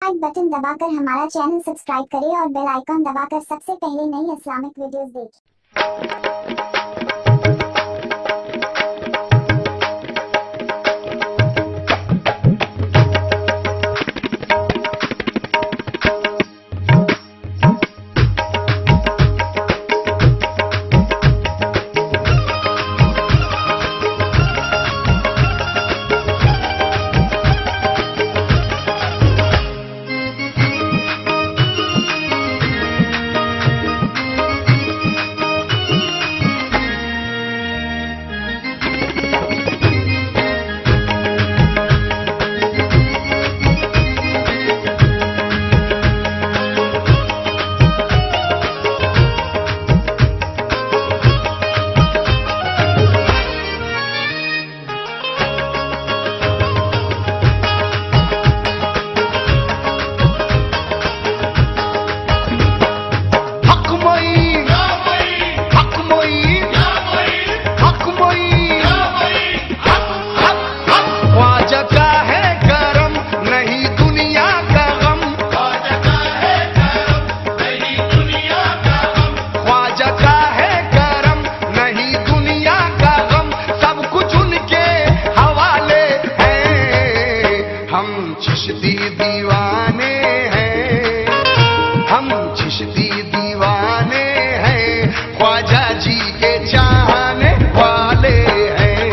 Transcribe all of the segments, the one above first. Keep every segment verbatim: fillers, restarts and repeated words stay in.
Like button दबाकर हमारा channel subscribe करें और बेल आइकन दबाकर सबसे पहले नई इस्लामिक वीडियोस देखें। चिश्ती दीवाने हैं, हम चिश्ती दीवाने हैं, ख्वाजा जी के चाहने वाले हैं।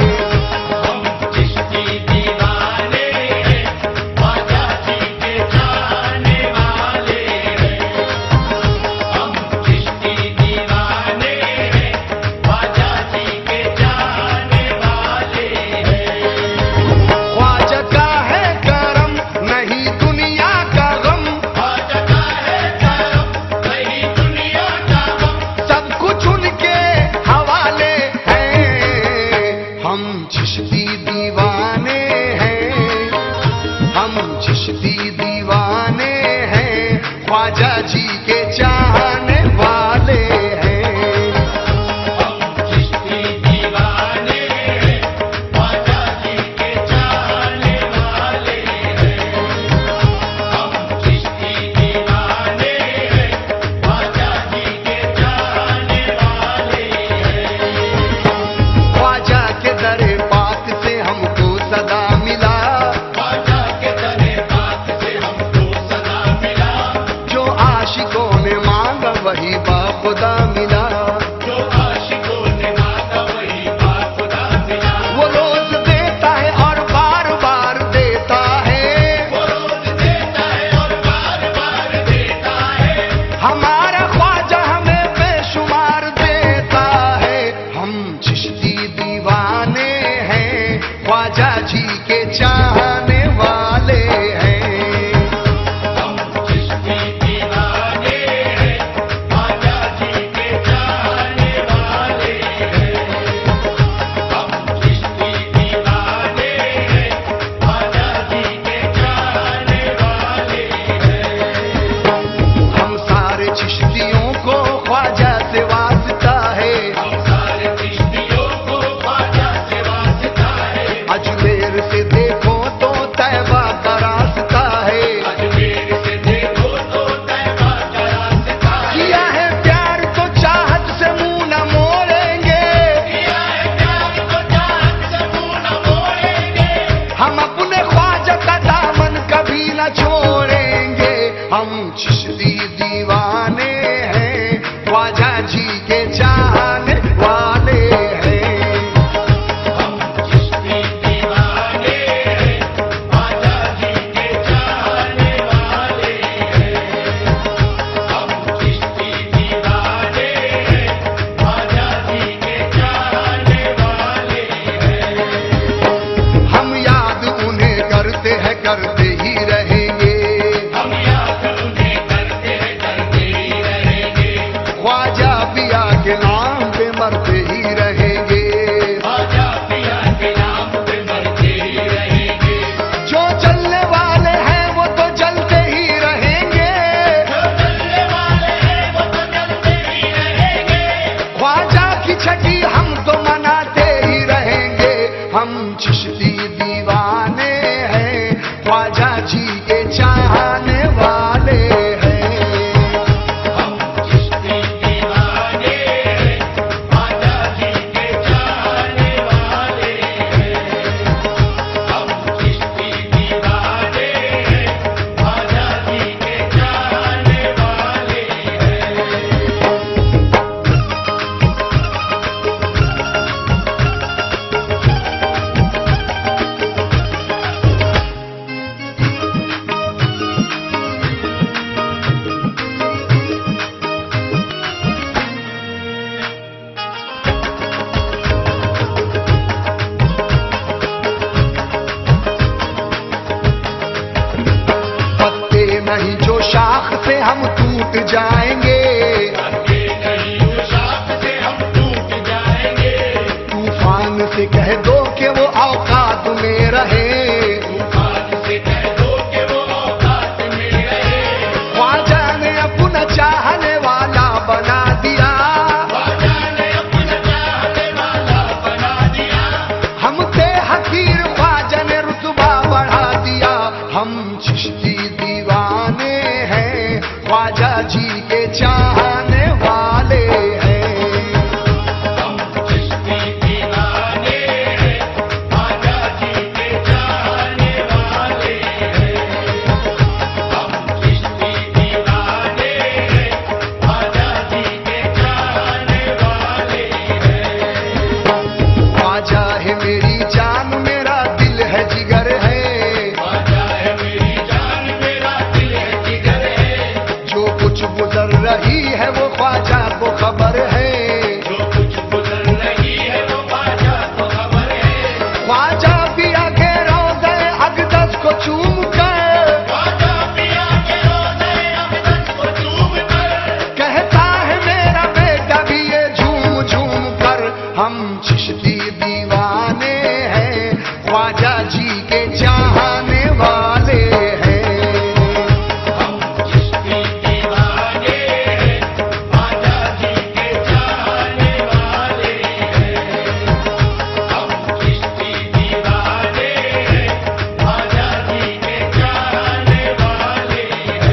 हम चिश्ती दीवाने हैं, ख्वाजा जी के चाहने वाले हैं। हम चिश्ती दीवाने हैं, ख्वाजा जी के चाहने वाले हैं। ख्वाजा का है नहीं दुनिया का गम, ख्वाजा का है करम नहीं दुनिया का गम, सब कुछ उनके हवाले हैं। हम चिश्ती दीवाने हैं, हम चिश्ती दीवाने हैं, ख्वाजा जी के चाहने वाले हैं। हम चिश्ती दीवाने हैं, ख्वाजा जी के चाहने वाले हैं। हम चिश्ती दीवाने हैं, ख्वाजा जी के चाहने वाले हैं। ख्वाजा के दरे पाक से हमको सदा मिला, ख्वाजा के दरे पाक से हमको सदा मिला, जो आशिकों ने मांगा वही बाखुदा मिला। जो आशिकों ने मांगा वही बाखुदा मिला। वो रोज देता है और बार बार देता है, वो रोज देता है और बार बार देता है। हमारा ख्वाजा हमें बेशुमार देता है। हम चिश्ती दीवाने हैं, ख्वाजा जी के चाहने वाले हैं। हम चिश्ती दीवाने हैं, ख्वाजा जी के चाहने वाले हैं। हम चिश्ती दीवाने हैं, ख्वाजा जी के चाहने वाले हैं। हम सारे चिश्तियों को ख्वाजा से वास्ता है, हम सारे चिश्तियों को ख्वाजा से वास्ता है। अजमेर से देखो तो तैबा का रास्ता है। अजमेर से देखो तो तैबा का रास्ता है। किया है प्यार तो चाहत से मुंह न मोड़ेंगे, किया है प्यार तो चाहत से मुंह न मोड़ेंगे। हम अपने ख्वाजा का दामन कभी न छोड़ेंगे। हम चिश्ती दीवाने हैं, ख्वाजा जी के चाहने वाले हैं। हम चिश्ती दीवाने हैं, ख्वाजा जी के चाहने वाले हैं। हम चिश्ती दीवाने हैं, ख्वाजा जी के चाहने वाले हैं। हम याद उन्हें करते हैं, करते ही रहेंगे। हम याद उन्हें करते हैं, करते नहीं जो शाख से हम टूट जाएंगे, थके नहीं जो शाख से हम टूट जाएंगे। तूफान से कह दो कि वो औकात में रहे, तूफान से कह दो कि वो औकात में रहे। ख्वाजा ने अपना चाहने वाला बना दिया, ख्वाजा ने अपना चाहने वाला बना दिया। हम थे हकीर ख्वाजा ने रुतबा बढ़ा दिया। हम चिश्ती दीवाने हैं, ख्वाजा जी के चाहने वाले हैं। हम चिश्ती दीवाने हैं, ख्वाजा जी के चाहने वाले हैं। हम चिश्ती दीवाने हैं, ख्वाजा जी के चाहने वाले हैं। ख्वाजा है मेरी जान, मेरा दिल है जिगर है, ख्वाजा है मेरी जान, मेरा दिल है जिगर है। जो कुछ गुजर रही है वो ख्वाजा को खबर है। जो कुछ गुजर रही है वो ख्वाजा को खबर है। ख्वाजा पिया के रोज़े अक़दस को चूम कर ख्वाजा पिया के रोज़े अक़दस को चूम कर कहता है मेरा बेटा भी ये झूम झूम कर। हम चिश्ती दीवाने हैं, ख्वाजा जी के चाहने वाले हैं। हम चिश्ती दीवाने हैं, ख्वाजा जी के चाहने वाले हैं। हम चिश्ती दीवाने हैं, ख्वाजा जी के चाहने वाले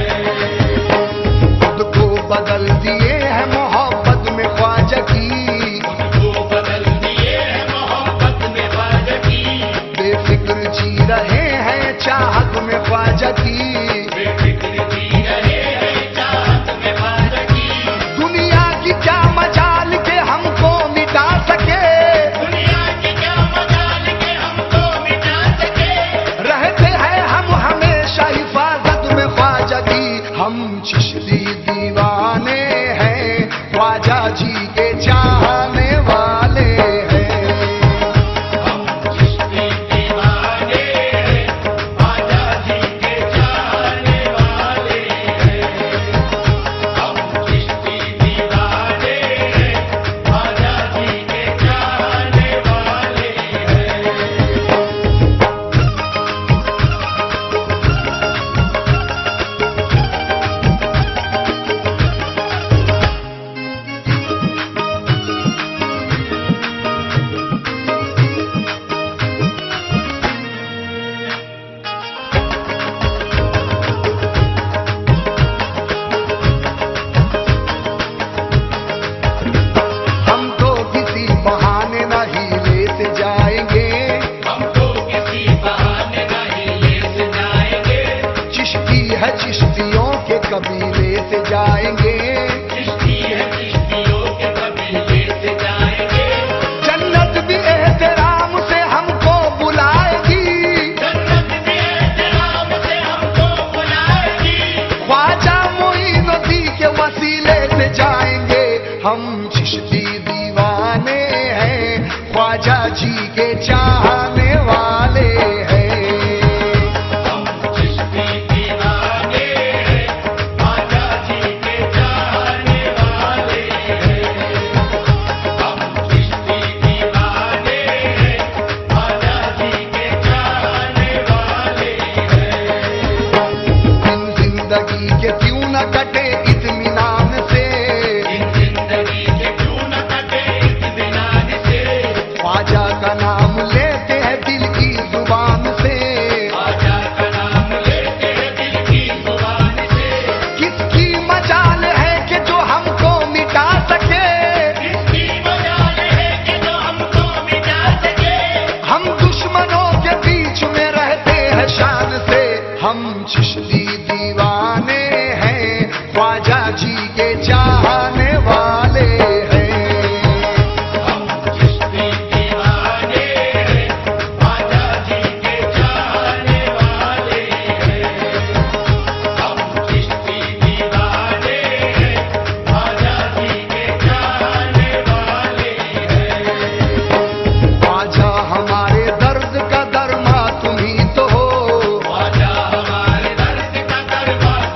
हैं। खुद को बदल दिए हैं मोहब्बत में ख्वाजा की, उनको बदल दिए हैं मोहब्बत में ख्वाजा की। बेफिक्र जी रहे हैं चाहत में ख्वाजा की। बेफिक्र जी रहे हैं चाहत में ख्वाजा की। दुनिया की क्या मजाल के हमको मिटा सके, दुनिया की क्या मजाल के हमको मिटा सके। रहते हैं हम हमेशा हिफाजत में ख्वाजा की। हम चिश्ती दीवाने हैं, ख्वाजा जी के चाहने वाले हैं। हम चिश्ती दीवाने हैं, ख्वाजा जी के चाहने वाले हैं। हम चिश्ती दीवाने हैं, ख्वाजा जी के चाहने वाले हैं। हम तो किसी बहाने नहीं लेते जाएंगे, हम तो किसी बहाने नहीं लेते जाएंगे। चिश्ती है चिश्तियों के कबीले से जाएंगे। चिश्ती है चिश्तियों के कबीले से जाएंगे। जन्नत भी एहतराम से हमको बुलाएगी, जन्नत भी एहतराम से हमको बुलाएगी। ख्वाजा मोइनुद्दीन के वसीले से जाएंगे। हम चिश्ती दीवाने हैं, ख्वाजा जी के चाहने वाले हैं। हम चिश्ती दीवाने हैं, ख्वाजा जी के चाहने वाले हैं। हम चिश्ती दीवाने हैं, ख्वाजा जी के चाहने वाले हैं। दिन जिंदगी के क्यों न कटे इत्मीनान से, इन जिंदगी के क्यों न कटे इत्मीनान से। ख्वाजा का नाम लेते हैं दिल की जुबान से। ख्वाजा का नाम लेते हैं दिल की जुबान से। किसकी मजाल है कि जो हमको मिटा सके, इसकी मजाल है कि जो हमको मिटा सके। हम दुश्मनों के बीच में रहते हैं शान से। हम चिश्ती दीवाने हैं, ख्वाजा जी के चाहने वाले हैं। हम चिश्ती दीवाने हैं, ख्वाजा जी के चाहने वाले हैं। हम चिश्ती दीवाने हैं, ख्वाजा जी के चाहने वाले हैं। ख्वाजा हमारे दर्द का दरमा तुम ही तो हो, ख्वाजा हमारे दर्द का दरबार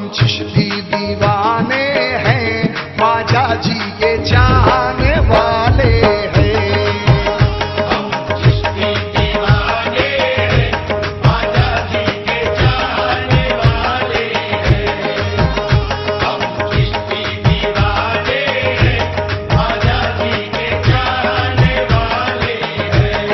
चिश्ती दीवाने हैं, ख्वाजा जी के चाहने वाले हैं। हम चिश्ती दीवाने हैं, ख्वाजा जी के चाहने वाले हैं। हम चिश्ती दीवाने हैं, ख्वाजा जी के चाहने वाले हैं।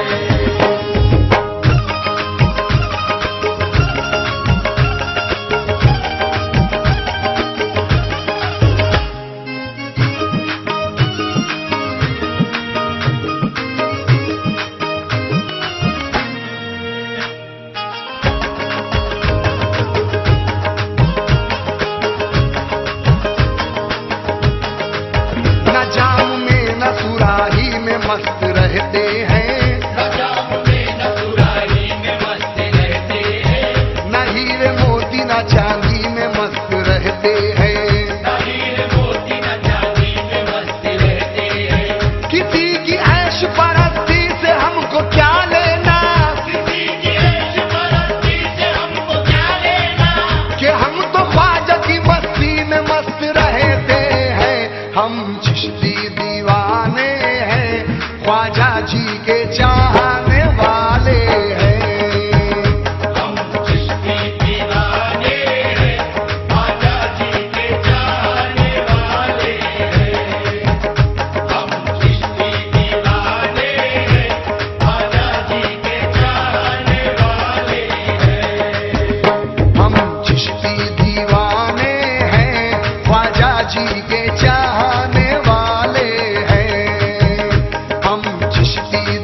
न जाम में न सुराही में मस्त रहते हैं, न जाम में न सुराही में मस्त रहते हैं। न हीरे मोती न चांदी में मस्त रहते हैं। न हीरे मोती न चांदी में मस्त रहते हैं। किसी की ऐश परस्ती से हमको क्या लेना, किसी की ऐश परस्ती से हमको क्या लेना। कि हम तो ख्वाजा की मस्ती में मस्त रहते हैं। हम चिश्ती दीवाने हैं, ख्वाजा जी के चाहने वाले हैं। हम चिश्ती दीवाने हैं, ख्वाजा जी के चाहने वाले हैं। हम चिश्ती दीवाने हैं, ख्वाजा जी के चाहने वाले हैं। हम चिश्ती दीवाने हैं, ख्वाजा जी के चाहने वाले हैं। हम चिश्ती